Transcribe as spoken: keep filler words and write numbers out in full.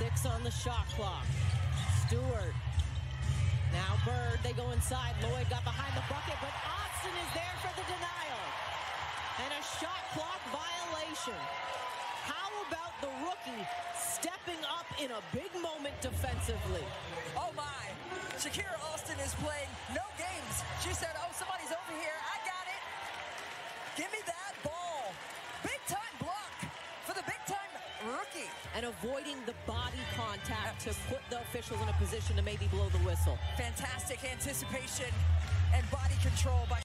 Six on the shot clock. Stewart. Now Bird, they go inside. Lloyd got behind the bucket, but Austin is there for the denial. And a shot clock violation. How about the rookie stepping up in a big moment defensively? Oh my, Shakira Austin is playing no games. She said, oh, somebody's over here. I got it. Give me that ball. Big time block for the big time rookie. And avoiding the body contact to put the officials in a position to maybe blow the whistle. Fantastic anticipation and body control by